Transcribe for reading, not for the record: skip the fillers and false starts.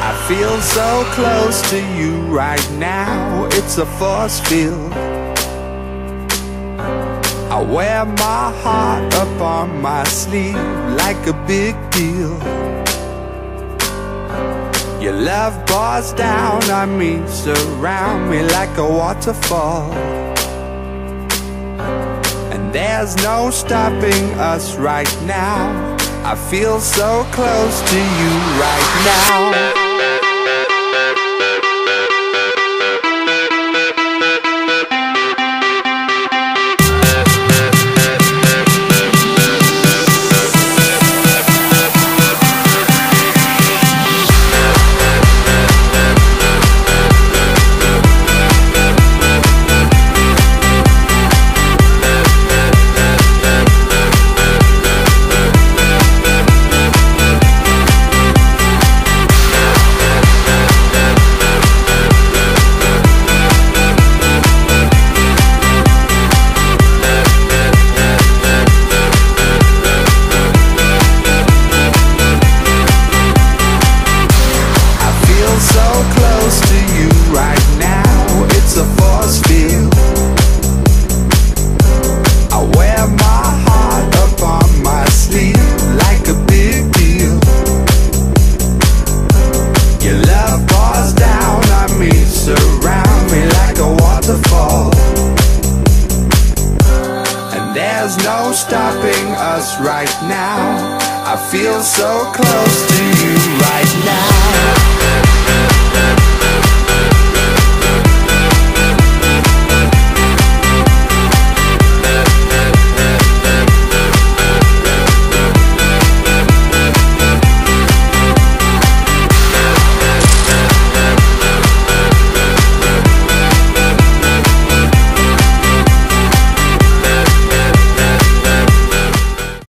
I feel so close to you right now, it's a force field. I wear my heart up on my sleeve like a big deal. Your love pours down on me, surround me like a waterfall. And there's no stopping us right now. I feel so close to you right now. There's no stopping us right now. I feel so close to you right now.